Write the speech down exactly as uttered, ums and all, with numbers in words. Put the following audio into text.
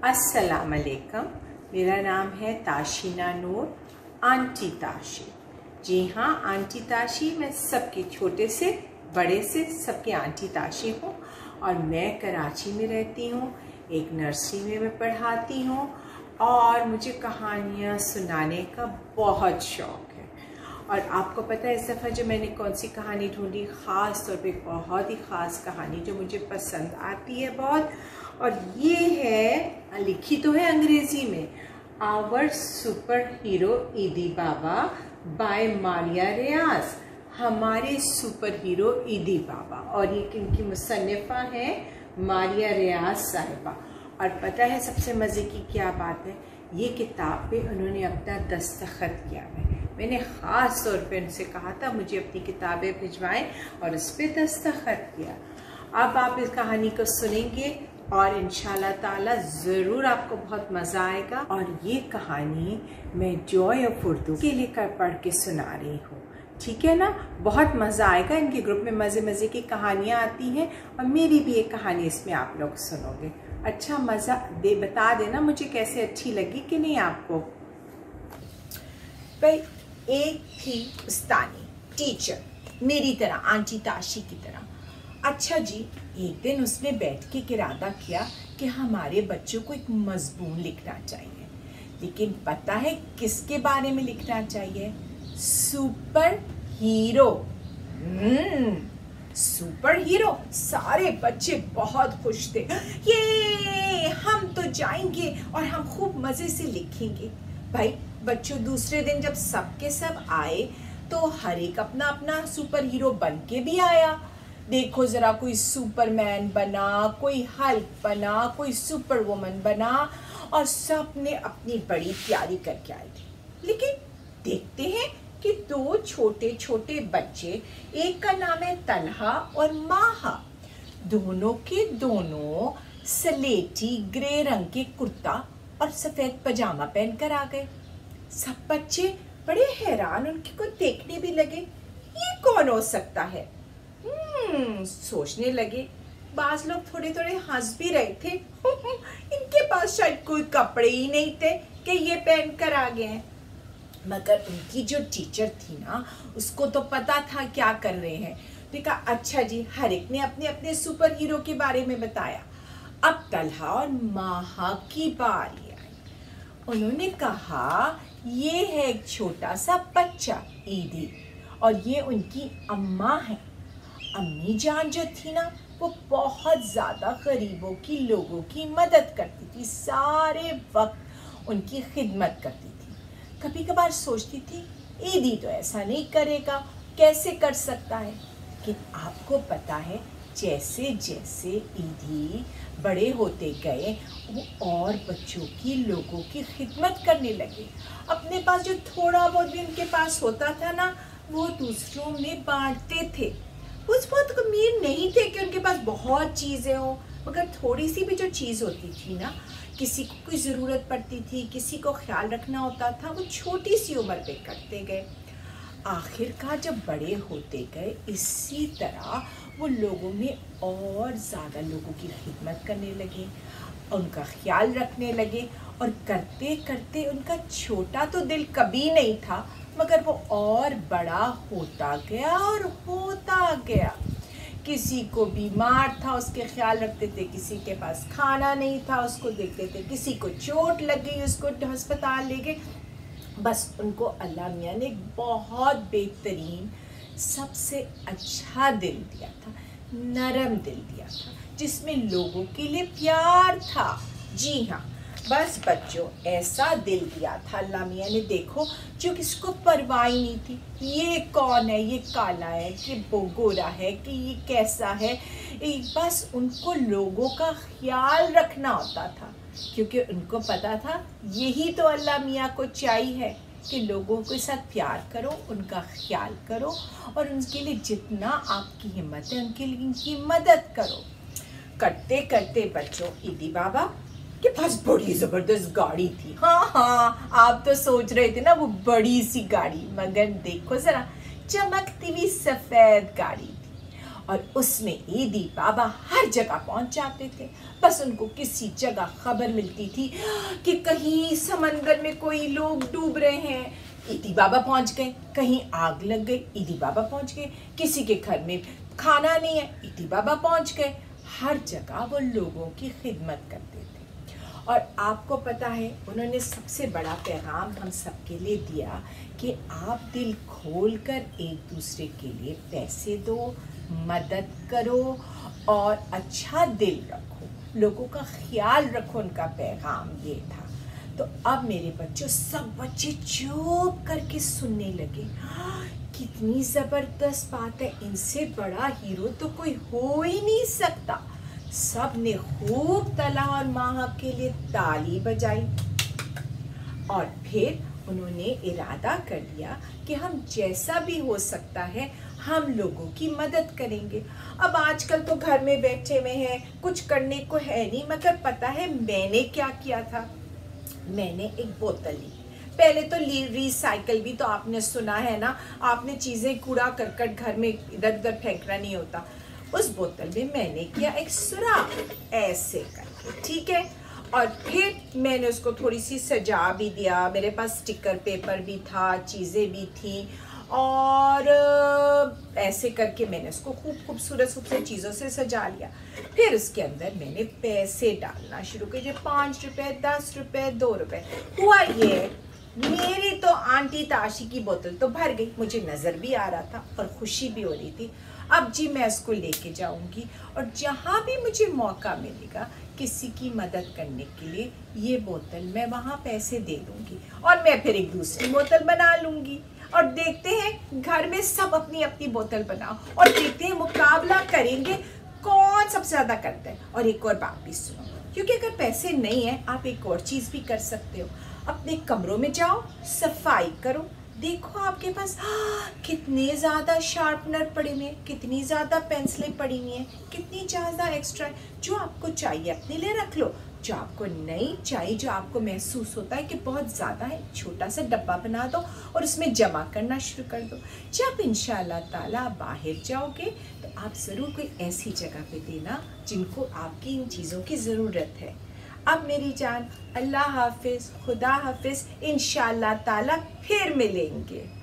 अस्सलाम वालेकुम। मेरा नाम है ताशीना नूर, आंटी ताशी। जी हाँ, आंटी ताशी। मैं सबके छोटे से बड़े से सबके आंटी ताशी हूँ और मैं कराची में रहती हूँ। एक नर्सरी में मैं पढ़ाती हूँ और मुझे कहानियाँ सुनाने का बहुत शौक़ है। और आपको पता है इस दफ़ा जो मैंने कौन सी कहानी ढूंढी, ख़ास तौर पे बहुत ही ख़ास कहानी जो मुझे पसंद आती है बहुत, और ये है, लिखी तो है अंग्रेज़ी में, आवर सुपर हीरो ईदी बाबा बाय मारिया रियाज। हमारे सुपर हीरो ईदी बाबा, और ये इनकी मुसन्निफ़ा है मारिया रियाज साहिबा। और पता है सबसे मज़े की क्या बात है, ये किताब पे उन्होंने अपना दस्तखत किया है। मैंने ख़ास तौर पे उनसे कहा था मुझे अपनी किताबें भिजवाएं और उस पर दस्तखत किया। अब आप इस कहानी को सुनेंगे और इंशाल्लाह ताला ज़रूर आपको बहुत मज़ा आएगा। और ये कहानी मैं जॉय ऑफ उर्दू के लिए कर पढ़ के सुना रही हूँ, ठीक है ना। बहुत मज़ा आएगा। इनके ग्रुप में मज़े मज़े की कहानियाँ आती हैं और मेरी भी एक कहानी इसमें आप लोग सुनोगे। अच्छा मज़ा दे, बता देना मुझे कैसे अच्छी लगी कि नहीं आपको। भाई, एक थी उस्तानी टीचर, मेरी तरह, आंटी ताशी की तरह। अच्छा जी, एक दिन उसने बैठ के इरादा किया कि हमारे बच्चों को एक मजमून लिखना चाहिए, लेकिन पता है किसके बारे में लिखना चाहिए? Superhero. Hmm superhero. सारे बच्चे बहुत खुश थे। ये हम तो जाएंगे और हम खूब मजे से लिखेंगे। भाई बच्चों, दूसरे दिन जब सबके सब आए तो हर एक अपना अपना सुपर हीरो बन के भी आया। देखो जरा, कोई सुपरमैन बना, कोई हल्क बना, कोई सुपर वुमन बना, और सब ने अपनी बड़ी तैयारी करके आए थे। लेकिन देखते हैं कि दो छोटे छोटे बच्चे, एक का नाम है तलहा और माहा, दोनों के दोनों सलेटी ग्रे रंग के कुर्ता और सफेद पजामा पहनकर आ गए। सब बच्चे बड़े हैरान उनके को देखने भी लगे, ये कौन हो सकता है। हम्म सोचने लगे। बाज लोग थोड़े थोड़े हंस भी रहे थे। इनके पास शायद कोई कपड़े ही नहीं थे कि ये पहन कर आ गए हैं। मगर उनकी जो टीचर थी ना, उसको तो पता था क्या कर रहे हैं। तो कहा अच्छा जी, हर एक ने अपने अपने सुपर हीरो के बारे में बताया। अब तलहा और माहा की बारी आई। उन्होंने कहा ये है एक छोटा सा बच्चा ईदी, और ये उनकी अम्मा है। अम्मी जान जो थी ना, वो बहुत ज़्यादा गरीबों की लोगों की मदद करती थी, सारे वक्त उनकी खिदमत करती थी। कभी कभार सोचती थी ईदी तो ऐसा नहीं करेगा, कैसे कर सकता है। लेकिन आपको पता है जैसे जैसे ईदी बड़े होते गए, वो और बच्चों की, लोगों की खिदमत करने लगे। अपने पास जो थोड़ा बहुत भी उनके पास होता था ना, वो दूसरों में बांटते थे। उस बहुत अमीर नहीं थे कि उनके पास बहुत चीज़ें हो, मगर थोड़ी सी भी जो चीज़ होती थी ना, किसी को कोई ज़रूरत पड़ती थी, किसी को ख्याल रखना होता था, वो छोटी सी उम्र पे करते गए। आखिरकार जब बड़े होते गए, इसी तरह वो लोगों में और ज़्यादा लोगों की खिदमत करने लगे, उनका ख्याल रखने लगे, और करते करते उनका छोटा तो दिल कभी नहीं था, मगर वो और बड़ा होता गया और होता गया। किसी को बीमार था, उसके ख्याल रखते थे, किसी के पास खाना नहीं था, उसको देखते थे, किसी को चोट लग गई, उसको अस्पताल ले गए। बस उनको अल्लाह मियाँ ने बहुत बेहतरीन, सबसे अच्छा दिल दिया था, नरम दिल दिया था, जिसमें लोगों के लिए प्यार था। जी हाँ, बस बच्चों, ऐसा दिल दिया था अल्लाह मियाँ ने, देखो, जो किसको परवाह ही नहीं थी, ये कौन है, ये काला है कि वो गोरा है कि ये कैसा है। बस उनको लोगों का ख्याल रखना होता था, क्योंकि उनको पता था यही तो अल्लाह मियाँ को चाहिए है कि लोगों के साथ प्यार करो, उनका ख्याल करो, और उनके लिए जितना आपकी हिम्मत है उनके लिए उनकी मदद करो। करते करते बच्चों, ईदी बाबा के पास बड़ी ज़बरदस्त गाड़ी थी। हाँ हाँ, आप तो सोच रहे थे ना वो बड़ी सी गाड़ी, मगर देखो ज़रा, चमकती हुई सफ़ेद गाड़ी थी। और उसमें ईदी बाबा हर जगह पहुंच जाते थे। बस उनको किसी जगह खबर मिलती थी कि कहीं समंदर में कोई लोग डूब रहे हैं, ईदी बाबा पहुंच गए। कहीं आग लग गई, ईदी बाबा पहुंच गए। किसी के घर में खाना नहीं है, ईदी बाबा पहुंच गए। हर जगह वो लोगों की खिदमत करते थे। और आपको पता है उन्होंने सबसे बड़ा पैगाम हम सबके लिए दिया कि आप दिल खोलकर एक दूसरे के लिए पैसे दो, मदद करो और अच्छा दिल रखो, लोगों का ख्याल रखो। उनका पैगाम ये था। तो अब मेरे बच्चों, सब बच्चे चुप करके सुनने लगे। कितनी ज़बरदस्त बात है, इनसे बड़ा हीरो तो कोई हो ही नहीं सकता। सब ने खूब तला और माँ के लिए ताली बजाई और फिर उन्होंने इरादा कर लिया कि हम जैसा भी हो सकता है हम लोगों की मदद करेंगे। अब आजकल तो घर में बैठे हुए हैं, कुछ करने को है नहीं, मगर पता है मैंने क्या किया था? मैंने एक बोतल ली। पहले तो रिसाइकल भी तो आपने सुना है ना, आपने चीज़ें कूड़ा करकट घर में इधर उधर फेंकना नहीं होता। उस बोतल में मैंने किया एक सुराख ऐसे करके, ठीक है। और फिर मैंने उसको थोड़ी सी सजा भी दिया। मेरे पास स्टिकर पेपर भी था, चीज़ें भी थी, और ऐसे करके मैंने उसको खूब खूबसूरत खूबसूरत चीज़ों से सजा लिया। फिर उसके अंदर मैंने पैसे डालना शुरू किए, पाँच रुपए, दस रुपए, दो रुपए। हुआ ये, मेरी तो आंटी ताशी की बोतल तो भर गई। मुझे नज़र भी आ रहा था और खुशी भी हो रही थी। अब जी मैं इसको लेके जाऊंगी और जहाँ भी मुझे मौका मिलेगा किसी की मदद करने के लिए, ये बोतल मैं वहाँ पैसे दे दूंगी और मैं फिर एक दूसरी बोतल बना लूंगी। और देखते हैं घर में सब अपनी अपनी बोतल बनाओ और देखते हैं मुकाबला करेंगे कौन सबसे ज़्यादा करता है। और एक और बात भी सुनो, क्योंकि अगर पैसे नहीं है आप एक और चीज़ भी कर सकते हो। अपने कमरों में जाओ, सफाई करो, देखो आपके पास कितने ज़्यादा शार्पनर पड़े हुए हैं, कितनी ज़्यादा पेंसिलें पड़ी हुई हैं, कितनी ज़्यादा एक्स्ट्रा। जो आपको चाहिए अपने लिए रख लो, जो आपको नहीं चाहिए, जो आपको महसूस होता है कि बहुत ज़्यादा है, छोटा सा डब्बा बना दो और उसमें जमा करना शुरू कर दो। जब इंशाअल्लाह ताला आप बाहर जाओगे तो आप ज़रूर कोई ऐसी जगह पे देना जिनको आपकी इन चीज़ों की ज़रूरत है। अब मेरी जान, अल्लाह हाफिज़, खुदा हाफिज़, इंशाअल्लाह ताला फिर मिलेंगे।